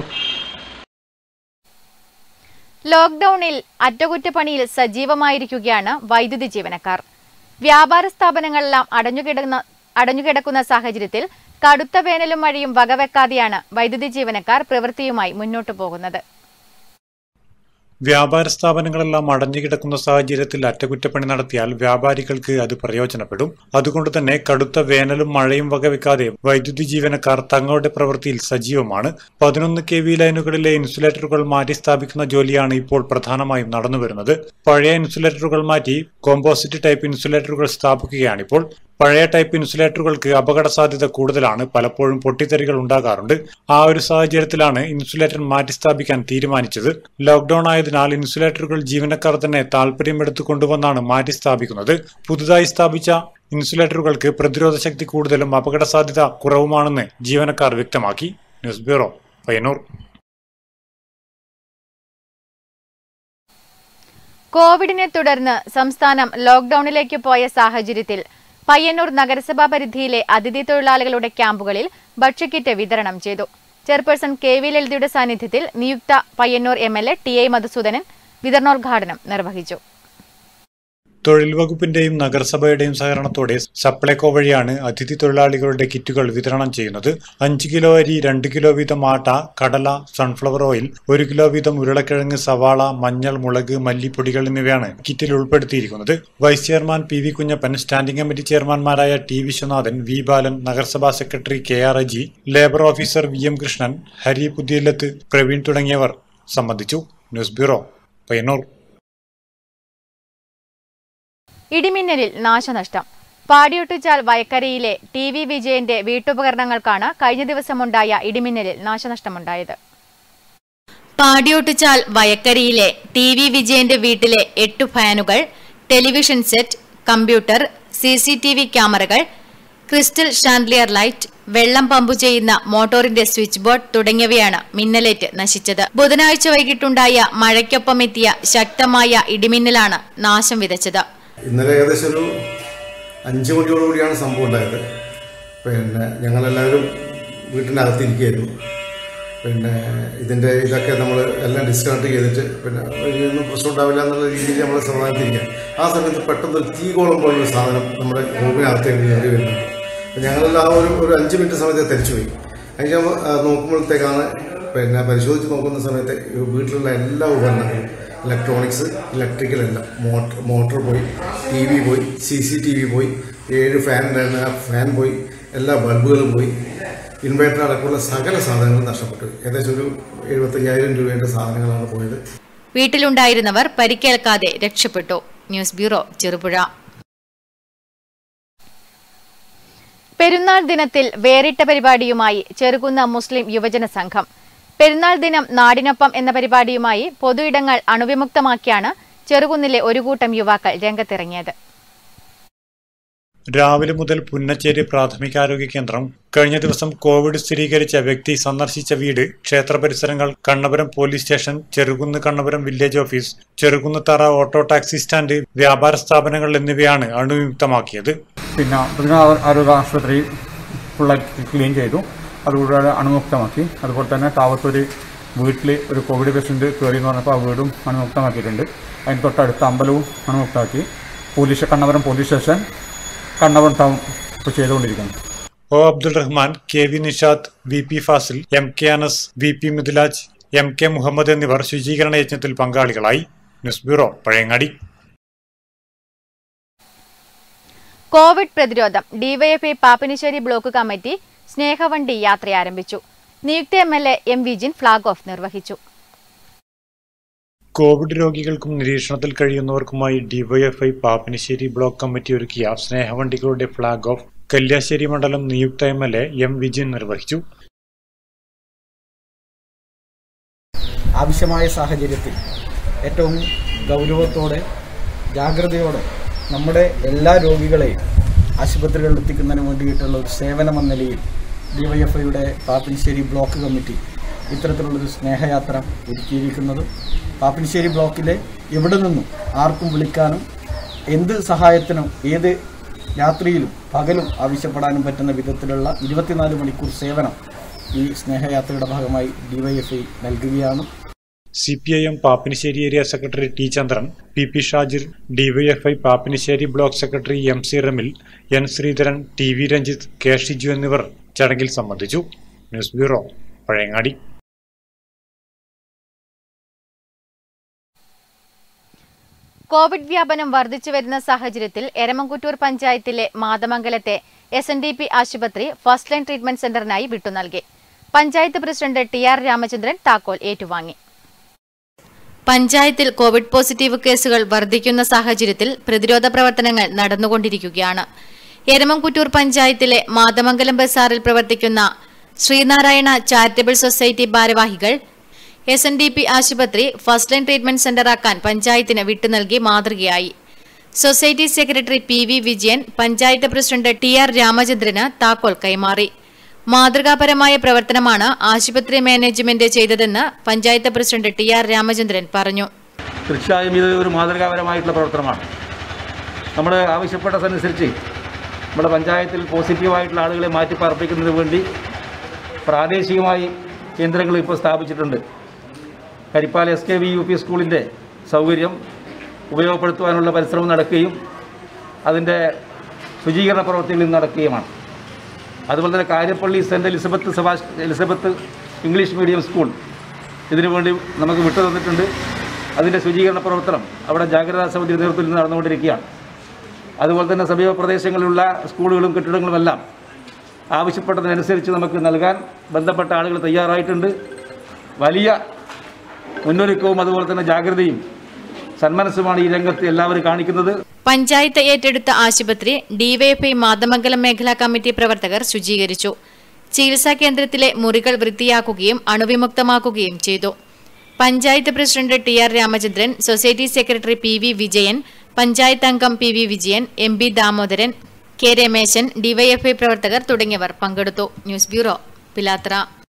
ലോക്ക്ഡൌണിൽ അറ്റകുറ്റപ്പണിയിൽ സജീവമായിരിക്കുകയാണ് വൈദ്യുതി ജീവനക്കാർ. വ്യാപാര സ്ഥാപനങ്ങളെല്ലാം അടഞ്ഞുകിടക്കുന്ന അടഞ്ഞുകിടക്കുന്ന സാഹചര്യത്തിൽ കടുത്ത വേനലും മഴയും വകവെക്കാതെയാണ് വൈദ്യുതി ജീവനക്കാർ പ്രവൃത്തിയുമായി മുന്നോട്ടു പോകുന്നത്. വ്യാപാര സ്ഥാപനങ്ങളെല്ലാം അടഞ്ഞുകിടക്കുന്ന സാഹചര്യത്തിൽ അറ്റകുറ്റപ്പണി നടത്തിയാൽ വ്യാപാരികൾക്ക് അത് പ്രയോജനപ്പെടും. അതുകൊണ്ട് തന്നെ കടുത്ത വേനലും മഴയും വകവെക്കാതെ വൈദ്യുതി ജീവനക്കാർ തങ്ങളുടെ പ്രവൃത്തിയിൽ സജീവമാണ്. പതിനൊന്ന് കെ വി ലൈനുകളിലെ ഇൻസുലേറ്ററുകൾ മാറ്റി സ്ഥാപിക്കുന്ന ജോലിയാണ് ഇപ്പോൾ പ്രധാനമായും നടന്നുവരുന്നത്. പഴയ ഇൻസുലേറ്ററുകൾ മാറ്റി കോമ്പോസിറ്റ് ടൈപ്പ് ഇൻസുലേറ്ററുകൾ സ്ഥാപിക്കുകയാണിപ്പോൾ. പഴയ ടൈപ്പ് ഇൻസുലേറ്ററുകൾക്ക് അപകട സാധ്യത കൂടുതലാണ്. പലപ്പോഴും പൊട്ടിത്തെറികൾ ഉണ്ടാകാറുണ്ട്. ആ ഒരു സാഹചര്യത്തിലാണ് ഇൻസുലേറ്റർ മാറ്റി സ്ഥാപിക്കാൻ തീരുമാനിച്ചത്. ലോക്ക്ഡൌൺ ആയതിനാൽ ഇൻസുലേറ്ററുകൾ ജീവനക്കാർ തന്നെ താൽപര്യമെടുത്തു കൊണ്ടുവന്നാണ് മാറ്റി സ്ഥാപിക്കുന്നത്. പുതുതായി സ്ഥാപിച്ച ഇൻസുലേറ്ററുകൾക്ക് പ്രതിരോധ ശക്തി കൂടുതലും അപകട സാധ്യത കുറവുമാണെന്ന് ജീവനക്കാർ വ്യക്തമാക്കി. News bureau, Payyannur. കോവിഡിനെ തുടർന്ന് സംസ്ഥാനം ലോക്ഡൌണിലേക്ക് പോയ സാഹചര്യത്തിൽ പയ്യന്നൂർ നഗരസഭാ പരിധിയിലെ അതിഥി തൊഴിലാളികളുടെ ക്യാമ്പുകളിൽ ഭക്ഷ്യക്കിറ്റ് വിതരണം ചെയ്തു. ചെയർപേഴ്സൺ കെ വി ലളിതയുടെ സാന്നിധ്യത്തിൽ നിയുക്ത Payyanur M L A T I Madhusoodanan വിതരണോദ്ഘാടനം നിർവഹിച്ചു. തൊഴിൽ വകുപ്പിന്റെയും നഗരസഭയുടെയും സഹകരണത്തോടെ സപ്ലൈകോ വഴിയാണ് അതിഥി തൊഴിലാളികളുടെ കിറ്റുകൾ വിതരണം ചെയ്യുന്നത്. അഞ്ച് കിലോ അരി, രണ്ട് കിലോ വീതം ആട്ട, കടല, സൺഫ്ലവർ ഓയിൽ, ഒരു കിലോ വീതം ഉരുളക്കിഴങ്ങ്, സവാള, മഞ്ഞൾ, മുളക്, മല്ലിപ്പൊടികൾ എന്നിവയാണ് കിറ്റിൽ ഉൾപ്പെടുത്തിയിരിക്കുന്നത്. Vice chairman P V Kunhappan, standing committee ചെയർമാൻമാരായ ടി വിശ്വനാഥൻ, വി ബാലൻ, നഗരസഭാ secretary K R Aji, labour officer V M Krishnan, Hari Puthiyallath, Praveen തുടങ്ങിയവർ സംബന്ധിച്ചു. News bureau, Payyanur. ഇടിമിന്നലിൽ നാശനഷ്ടം. പാടിയൊട്ടുചാൽ വയക്കരയിലെ ടി വി വിജയന്റെ വീട്ടുപകരണങ്ങൾക്കാണ് കഴിഞ്ഞ ദിവസമുണ്ടായ ഇടിമിന്നലിൽ നാശനഷ്ടമുണ്ടായത്. പാടിയൊട്ടുചാൽ വയക്കരയിലെ ടി വി വിജയന്റെ വീട്ടിലെ എട്ടു ഫാനുകൾ, television set, computer, C C T V ക്യാമറകൾ, ക്രിസ്റ്റൽ ഷാൻഡ്ലിയർ ലൈറ്റ്, വെള്ളം പമ്പു ചെയ്യുന്ന മോട്ടോറിന്റെ സ്വിച്ച് ബോർഡ് തുടങ്ങിയവയാണ് മിന്നലേറ്റ് നശിച്ചത്. ബുധനാഴ്ച വൈകിട്ടുണ്ടായ മഴയ്ക്കൊപ്പം എത്തിയ ശക്തമായ ഇടിമിന്നലാണ് നാശം വിതച്ചത്. ഇന്നലെ ഏകദേശം ഒരു അഞ്ച് മണിയോടുകൂടിയാണ് സംഭവം ഉണ്ടായത്. പിന്നെ ഞങ്ങളെല്ലാവരും വീട്ടിനകത്തിരിക്കുകയായിരുന്നു. പിന്നെ ഇതിൻ്റെ ഇതൊക്കെ നമ്മൾ എല്ലാം ഡിസ്കണക്ട് ചെയ്തിട്ട് പിന്നെ ഒന്നും പ്രശ്നം ഉണ്ടാവില്ല എന്നുള്ള രീതിയിൽ നമ്മൾ സമാധാനത്തിരിക്കുക. ആ സമയത്ത് പെട്ടെന്ന് ഒരു തീകോളം പോലൊരു സാധനം നമ്മുടെ റൂമിനകത്തേക്ക് കയറി വരുന്നുണ്ട്. ഞങ്ങളെല്ലാം ആ ഒരു ഒരു അഞ്ച് മിനിറ്റ് സമയത്ത് തിരിച്ചുപോയി. അതിന് നോക്കുമ്പോഴത്തേക്കാണ് പിന്നെ പരിശോധിച്ച് നോക്കുന്ന സമയത്ത് വീട്ടിലുള്ള എല്ലാ ഉപകരണങ്ങളും, ഇലക്ട്രോണിക്സ്, ഇലക്ട്രിക്കൽ എല്ലാം, മോട്ടർ മോട്ടർ പോയി, ടി വി പോയി, സി സി ടി വി പോയി, ഏഴ് ഫാൻ ഉണ്ടായിരുന്ന ആ ഫാൻ പോയി, എല്ലാ ബൾബുകളും പോയി, ഇൻവേർട്ടർ അടക്കമുള്ള സകല സാധനങ്ങളും നഷ്ടപ്പെട്ടു. ഏകദേശം ഒരു എഴുപത്തയ്യായിരം രൂപയുടെ സാധനങ്ങളാണ് പോയത്. വീട്ടിലുണ്ടായിരുന്നവർ പരിക്കേൽക്കാതെ രക്ഷപ്പെട്ടു. News bureau, Cherupuzha. പെരുന്നാൾ ദിനത്തിൽ വേറിട്ട പരിപാടിയുമായി ചെറുകുന്ന മുസ്ലിം യുവജന സംഘം. പെരുന്നാൾ ദിനം നാടിനൊപ്പം എന്ന പരിപാടിയുമായി പൊതുയിടങ്ങൾ അണുവിമുക്തമാക്കിയാണ് ചെറുകുന്നിലെ ഒരു കൂട്ടം യുവാക്കൾ രംഗത്തിറങ്ങിയത്. രാവിലെ മുതൽ പുന്നച്ചേരി പ്രാഥമികാരോഗ്യ കേന്ദ്രം, കഴിഞ്ഞ ദിവസം കോവിഡ് സ്ഥിരീകരിച്ച വ്യക്തി സന്ദർശിച്ച വീട്, ക്ഷേത്ര പരിസരങ്ങൾ, Kannapuram police station, Cherukunnu Kannapuram village office, Cherukunnathara auto taxi stand, വ്യാപാര സ്ഥാപനങ്ങൾ എന്നിവയാണ് അണുവിമുക്തമാക്കിയത്. പിന്നെ പൊതുജന ആരോഗ്യ ആശുപത്രി ഫുള്ളായി ക്ലീൻ ചെയ്തു, അതുകൂടാതെ അണുമുക്തമാക്കി. അതുപോലെ തന്നെ കാവത്തൂർ വീട്ടിൽ ഒരു കോവിഡ് പേഷ്യൻ്റ് കയറി എന്ന് പറഞ്ഞപ്പോൾ ആ വീടും അണുമുക്തമാക്കിയിട്ടുണ്ട്. അതിന് തൊട്ടടുത്ത അമ്പലവും അണുമുക്തമാക്കി. Police Kannapuram police station, Kannapuram town ഇപ്പോൾ ചെയ്തുകൊണ്ടിരിക്കുന്നു. O Abdul Rahman, K V Nishad, V P Fasil, M K Anas, V P Mithilaj, M K Muhammad എന്നിവർ ശുചീകരണ യജ്ഞത്തിൽ പങ്കാളികളായി. News bureau, Pazhayangadi. കോവിഡ് പ്രതിരോധം. ഡിവൈഎഫ്ഐ പാപ്പിനിശ്ശേരി ബ്ലോക്ക് കമ്മിറ്റി സ്നേഹവണ്ടി യാത്ര ആരംഭിച്ചു. നിയുക്ത M L A M Vijin flag off നിർവഹിച്ചു. കോവിഡ് രോഗികൾക്കും നിരീക്ഷണത്തിൽ കഴിയുന്നവർക്കുമായി ഡിവൈഎഫ്ഐ പാപ്പിനിശ്ശേരി ബ്ലോക്ക് കമ്മിറ്റി ഒരുക്കിയ സ്നേഹവണ്ടികളുടെ ഫ്ളാഗ് ഓഫ് കല്യാശ്ശേരി മണ്ഡലം നിയുക്ത M L A M Vijin നിർവഹിച്ചു. ആവശ്യമായ സാഹചര്യത്തിൽ ഏറ്റവും ഗൗരവത്തോടെ ജാഗ്രതയോടെ നമ്മുടെ എല്ലാ രോഗികളെയും ആശുപത്രികളിൽ എത്തിക്കുന്നതിന് വേണ്ടിയിട്ടുള്ള ഒരു സേവനമെന്ന നിലയിൽ ഡിവൈഎഫ്ഐയുടെ പാപ്പിനിശ്ശേരി ബ്ലോക്ക് കമ്മിറ്റി ഇത്തരത്തിലുള്ളൊരു സ്നേഹയാത്ര ഒരുക്കിയിരിക്കുന്നതും പാപ്പിനിശ്ശേരി ബ്ലോക്കിലെ എവിടെ നിന്നും ആർക്കും വിളിക്കാനും എന്ത് സഹായത്തിനും ഏത് രാത്രിയിലും പകലും ആവശ്യപ്പെടാനും പറ്റുന്ന വിധത്തിലുള്ള ഇരുപത്തിനാല് മണിക്കൂർ സേവനം ഈ സ്നേഹയാത്രയുടെ ഭാഗമായി ഡിവൈഎഫ്ഐ നൽകുകയാണ്. C P I M Pappinisseri area secretary T Chandran, P P Shajir, DYFI Pappinisseri block secretary M C Ramil, N Sreedharan, T V Ranjith, K Shiju എന്നിവർ ചടങ്ങിൽ സംബന്ധിച്ചു. News bureau, Pazhayangadi. കോവിഡ് വ്യാപനം വർദ്ധിച്ചു വരുന്ന സാഹചര്യത്തിൽ എരമംകുറ്റൂർ പഞ്ചായത്തിലെ മാതമംഗലത്തെ എസ് എൻ ഡി പി ആശുപത്രി ഫസ്റ്റ് ലൈൻ ട്രീറ്റ്മെന്റ് സെന്ററിനായി വിട്ടുനൽകി. Panchayat president T R Ramachandran താക്കോൽ ഏറ്റുവാങ്ങി. പഞ്ചായത്തിൽ കോവിഡ് പോസിറ്റീവ് കേസുകൾ വർദ്ധിക്കുന്ന സാഹചര്യത്തിൽ പ്രതിരോധ പ്രവർത്തനങ്ങൾ നടന്നുകൊണ്ടിരിക്കുകയാണ്. എരമംകുറ്റൂർ പഞ്ചായത്തിലെ മാതമംഗലം ബസാറിൽ പ്രവർത്തിക്കുന്ന ശ്രീനാരായണ ചാരിറ്റബിൾ സൊസൈറ്റി ഭാരവാഹികൾ എസ് എൻ ഡി പി ആശുപത്രി ഫസ്റ്റ് ലൈൻ ട്രീറ്റ്മെന്റ് സെന്ററാക്കാൻ പഞ്ചായത്തിന് വിട്ടുനൽകി മാതൃകയായി. Society secretary P V Vijayan panchayat president T R രാമചന്ദ്രന് താക്കോൽ കൈമാറി. മാതൃകാപരമായ പ്രവർത്തനമാണ് ആശുപത്രി മാനേജ്മെന്റ് ചെയ്തതെന്ന് panchayat president T R Ramachandran പറഞ്ഞു. തീർച്ചയായും ഇത് ഒരു മാതൃകാപരമായിട്ടുള്ള പ്രവർത്തനമാണ്. നമ്മൾ ആവശ്യപ്പെട്ടതനുസരിച്ച് നമ്മുടെ പഞ്ചായത്തിൽ പോസിറ്റീവായിട്ടുള്ള ആളുകളെ മാറ്റിപ്പാർപ്പിക്കുന്നതിന് വേണ്ടി പ്രാദേശികമായി കേന്ദ്രങ്ങൾ ഇപ്പോൾ സ്ഥാപിച്ചിട്ടുണ്ട്. Karippal S K V U P സ്കൂളിൻ്റെ സൗകര്യം ഉപയോഗപ്പെടുത്തുവാനുള്ള പരിശ്രമം നടക്കുകയും അതിൻ്റെ ശുചീകരണ പ്രവൃത്തികളിൽ നടക്കുകയുമാണ്. അതുപോലെ തന്നെ കാര്യപ്പള്ളി സെൻറ്റ് എലിസബത്ത് സഭാഷ് എലിസബത്ത് ഇംഗ്ലീഷ് മീഡിയം സ്കൂൾ ഇതിനു വേണ്ടി നമുക്ക് വിട്ടു തന്നിട്ടുണ്ട്. അതിൻ്റെ ശുചീകരണ പ്രവർത്തനം അവിടെ ജാഗ്രതാ സമിതി നേതൃത്വത്തിൽ നടന്നുകൊണ്ടിരിക്കുകയാണ്. അതുപോലെ തന്നെ സമീപ പ്രദേശങ്ങളിലുള്ള സ്കൂളുകളും കെട്ടിടങ്ങളുമെല്ലാം ആവശ്യപ്പെട്ടതിനനുസരിച്ച് നമുക്ക് നൽകാൻ ബന്ധപ്പെട്ട ആളുകൾ തയ്യാറായിട്ടുണ്ട്. വലിയ മുന്നൊരുക്കവും അതുപോലെ തന്നെ ജാഗ്രതയും സന്മനസ്സുമാണ് ഈ രംഗത്ത് എല്ലാവരും കാണിക്കുന്നത്. പഞ്ചായത്ത് ഏറ്റെടുത്ത ആശുപത്രി ഡിവൈഎഫ്ഐ മാതമംഗലം മേഖലാ കമ്മിറ്റി പ്രവർത്തകർ ശുചീകരിച്ചു. ചികിത്സാ കേന്ദ്രത്തിലെ മുറികൾ വൃത്തിയാക്കുകയും അണുവിമുക്തമാക്കുകയും ചെയ്തു. Panchayat president T R Ramachandran, society secretary P V Vijayan, panchayat അംഗം P V Vijayan, M B Damodaran, K Rameshan, DYFI പ്രവർത്തകർ തുടങ്ങിയവർ പങ്കെടുത്തു. News bureau, Pilathara.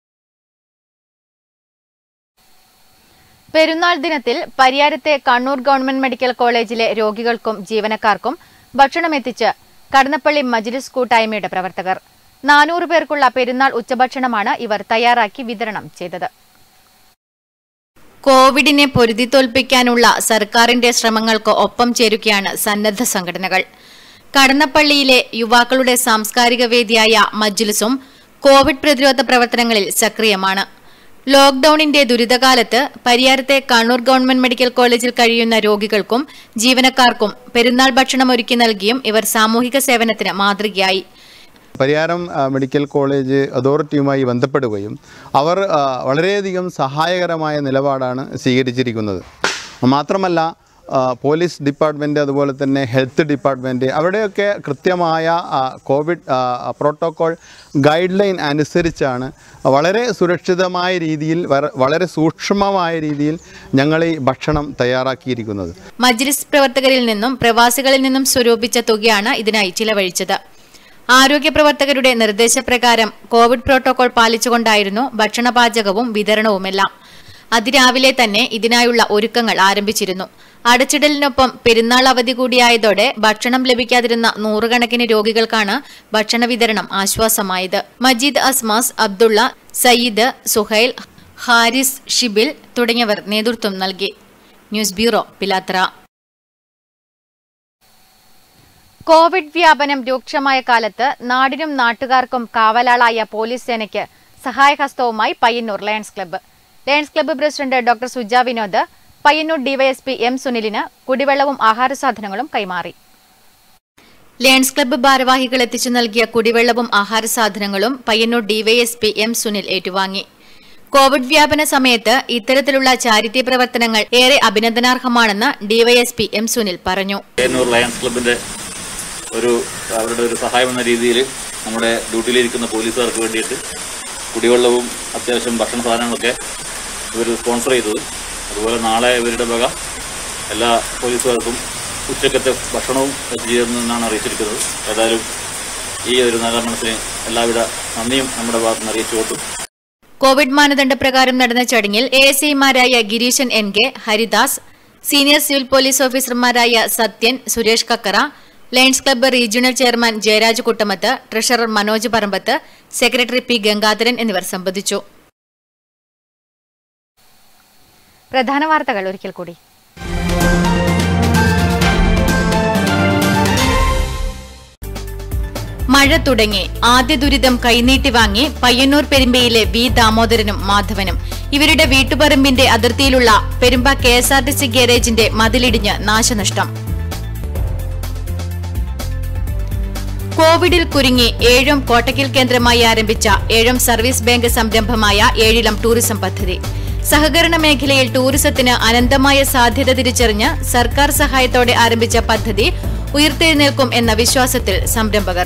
പെരുന്നാൾ ദിനത്തിൽ പരിയാരത്തെ കണ്ണൂർ ഗവൺമെന്റ് മെഡിക്കൽ കോളേജിലെ രോഗികൾക്കും ജീവനക്കാർക്കും ഭക്ഷണമെത്തിച്ച് കടന്നപ്പള്ളി മജ്ലിസ് കൂട്ടായ്മയുടെ പ്രവർത്തകർ. നാനൂറ് പേർക്കുള്ള പെരുന്നാൾ ഉച്ചഭക്ഷണമാണ് ഇവർ തയ്യാറാക്കി വിതരണം ചെയ്തത്. കോവിഡിനെ പൊരുതിത്തോൽപ്പിക്കാനുള്ള സർക്കാരിന്റെ ശ്രമങ്ങൾക്ക് ഒപ്പം ചേരുകയാണ് സന്നദ്ധ സംഘടനകൾ. കടന്നപ്പള്ളിയിലെ യുവാക്കളുടെ സാംസ്കാരിക വേദിയായ മജ്ലിസും കോവിഡ് പ്രതിരോധ പ്രവർത്തനങ്ങളിൽ സക്രിയമാണ്. ലോക്ഡൌണിന്റെ ദുരിതകാലത്ത് പരിയാരത്തെ കണ്ണൂർ ഗവൺമെന്റ് മെഡിക്കൽ കോളേജിൽ കഴിയുന്ന രോഗികൾക്കും ജീവനക്കാർക്കും പെരുന്നാൾ ഭക്ഷണം ഒരുക്കി നൽകിയും ഇവർ സാമൂഹിക സേവനത്തിന് മാതൃകയായി. പരിയാരം മെഡിക്കൽ കോളേജ് അതോറിറ്റിയുമായി ബന്ധപ്പെടുകയും അവർ വളരെയധികം സഹായകരമായ നിലപാടാണ് സ്വീകരിച്ചിരിക്കുന്നത്. മാത്രമല്ല പോലീസ് ഡിപ്പാർട്ട്മെൻറ്റ്, അതുപോലെ തന്നെ ഹെൽത്ത് ഡിപ്പാർട്ട്മെൻറ്റ്, അവിടെയൊക്കെ കൃത്യമായ കോവിഡ് പ്രോട്ടോക്കോൾ ഗൈഡ് ലൈൻ അനുസരിച്ചാണ് വളരെ സുരക്ഷിതമായ രീതിയിൽ വളരെ സൂക്ഷ്മമായ രീതിയിൽ ഞങ്ങൾ ഈ ഭക്ഷണം തയ്യാറാക്കിയിരിക്കുന്നത്. മജ്ലിസ് പ്രവർത്തകരിൽ നിന്നും പ്രവാസികളിൽ നിന്നും സ്വരൂപിച്ച തുകയാണ് ഇതിനായി ചിലവഴിച്ചത്. ആരോഗ്യ പ്രവർത്തകരുടെ നിർദ്ദേശപ്രകാരം കോവിഡ് പ്രോട്ടോകോൾ പാലിച്ചുകൊണ്ടായിരുന്നു ഭക്ഷണപാചകവും വിതരണവുമെല്ലാം. അതിരാവിലെ തന്നെ ഇതിനായുള്ള ഒരുക്കങ്ങൾ ആരംഭിച്ചിരുന്നു. അടച്ചിടലിനൊപ്പം പെരുന്നാൾ അവധി കൂടിയായതോടെ ഭക്ഷണം ലഭിക്കാതിരുന്ന നൂറുകണക്കിന് രോഗികൾക്കാണ് ഭക്ഷണ വിതരണം ആശ്വാസമായത്. മജീദ് അസ്മാസ്, അബ്ദുള്ള, സയ്യിദ്, സുഹൈൽ, ഹാരിസ്, ഷിബിൽ തുടങ്ങിയവർ നേതൃത്വം നൽകി. ന്യൂസ് ബ്യൂറോ, പിലാത്ര. കോവിഡ് വ്യാപനം രൂക്ഷമായ കാലത്ത് നാടിനും നാട്ടുകാർക്കും കാവലാളായ പോലീസ് സേനയ്ക്ക് സഹായഹസ്തവുമായി Payyannur lions club. Lions club president doctor Suja Vinod Payyannur DYSP M സുനിലിന് കുടിവെള്ളവും ആഹാരസാധനങ്ങളും കൈമാറി. ലയൺസ് ക്ലബ്ബ് ഭാരവാഹികൾ എത്തിച്ചു നൽകിയ കുടിവെള്ളവും ആഹാരസാധനങ്ങളും പയ്യന്നൂർ ഡിവൈഎസ്പി എം സുനിൽ ഏറ്റുവാങ്ങി. കോവിഡ് വ്യാപന സമയത്ത് ഇത്തരത്തിലുള്ള ചാരിറ്റി പ്രവർത്തനങ്ങൾ ഏറെ അഭിനന്ദനാർഹമാണെന്ന് ഡിവൈഎസ്പി എം സുനിൽ പറഞ്ഞു. ലയൺസ് ക്ലബ്ബിന്റെ ഒരു അവരുടെ ഒരു സഹായം എന്ന രീതിയിൽ നമ്മുടെ ഡ്യൂട്ടിയിലിരിക്കുന്ന പോലീസുകാർക്ക് വേണ്ടിയിട്ട് കുടിവെള്ളവും അത്യാവശ്യം ഭക്ഷണ സാധനങ്ങളൊക്കെ ഇവർ സ്പോൺസർ ചെയ്തത്. അതുപോലെ നാളെ ഇവരുടെ വക എല്ലാ പോലീസുകാർക്കും ഉച്ചക്കത്തെ ഭക്ഷണവും എത്തിച്ചേരുന്നതെന്നാണ് അറിയിച്ചിരിക്കുന്നത്. ഏതായാലും ഈ ഒരു നല്ല മനസ്സിന് എല്ലാവിധ നന്ദിയും നമ്മുടെ ഭാഗത്ത് നിന്ന് അറിയിച്ചുകൊണ്ടു. കോവിഡ് മാനദണ്ഡപ്രകാരം നടന്ന ചടങ്ങിൽ എ എസ് ഐമാരായ Gireeshan N K, Haridas, senior civil police ഓഫീസർമാരായ Sathyan, Suresh Kakkara, lions club regional chairman Jayaraj Kuttamath, treasurer Manoj Parambath, secretary P Gangadharan എന്നിവർ സംബന്ധിച്ചു. പ്രധാന വാർത്തകൾ ഒരിക്കൽ കൂടി. മഴ തുടങ്ങി. ആദ്യ ദുരിതം കൈനീട്ടി വാങ്ങി പയ്യന്നൂർ പെരുമ്പയിലെ വി ദാമോദരനും മാധവനും. ഇവരുടെ വീട്ടുപറമ്പിന്റെ അതിർത്തിയിലുള്ള Perumba K S R T C ഗാരേജിന്റെ മതിലിടിഞ്ഞ് നാശനഷ്ടം. കോവിഡിൽ കുരുങ്ങി ഏഴും കോട്ടക്കൽ കേന്ദ്രമായി ആരംഭിച്ച ഏഴും സർവീസ് ബാങ്ക് സംരംഭമായ ഏഴിലം ടൂറിസം പദ്ധതി. സഹകരണ മേഖലയിൽ ടൂറിസത്തിന് അനന്തമായ സാധ്യത തിരിച്ചറിഞ്ഞ് സർക്കാർ സഹായത്തോടെ ആരംഭിച്ച പദ്ധതി ഉയർത്തെഴുന്നേൽക്കും എന്ന വിശ്വാസത്തിൽ സംരംഭകർ.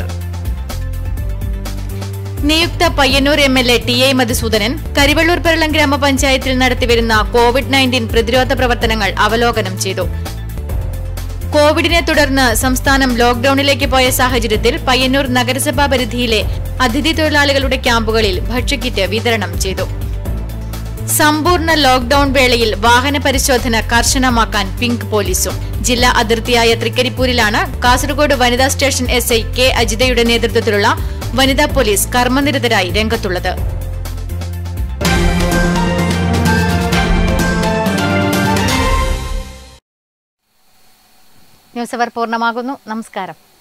നിയുക്ത Payyanur M L A T A Madhusoodanan Karivellur Peralam ഗ്രാമപഞ്ചായത്തിൽ നടത്തിവരുന്ന കോവിഡ് നയൻറ്റീൻ പ്രതിരോധ പ്രവർത്തനങ്ങൾ അവലോകനം ചെയ്തു. കോവിഡിനെ തുടർന്ന് സംസ്ഥാനം ലോക്ഡൌണിലേക്ക് പോയ സാഹചര്യത്തിൽ പയ്യന്നൂർ നഗരസഭാ പരിധിയിലെ അതിഥി തൊഴിലാളികളുടെ ക്യാമ്പുകളിൽ ഭക്ഷ്യക്കിറ്റ് വിതരണം ചെയ്തു. സമ്പൂർണ്ണ ലോക്ഡൌൺ വേളയിൽ വാഹന പരിശോധന കർശനമാക്കാൻ പിങ്ക് പോലീസും. ജില്ലാ അതിർത്തിയായ തൃക്കരിപ്പൂരിലാണ് കാസർഗോഡ് വനിതാ സ്റ്റേഷൻ എസ് ഐ കെ അജിതയുടെ നേതൃത്വത്തിലുള്ള വനിതാ പോലീസ് കർമ്മനിരതരായി രംഗത്തുള്ളത്. ന്യൂസ് അവർ പൂർണ്ണമാകുന്നു. നമസ്കാരം.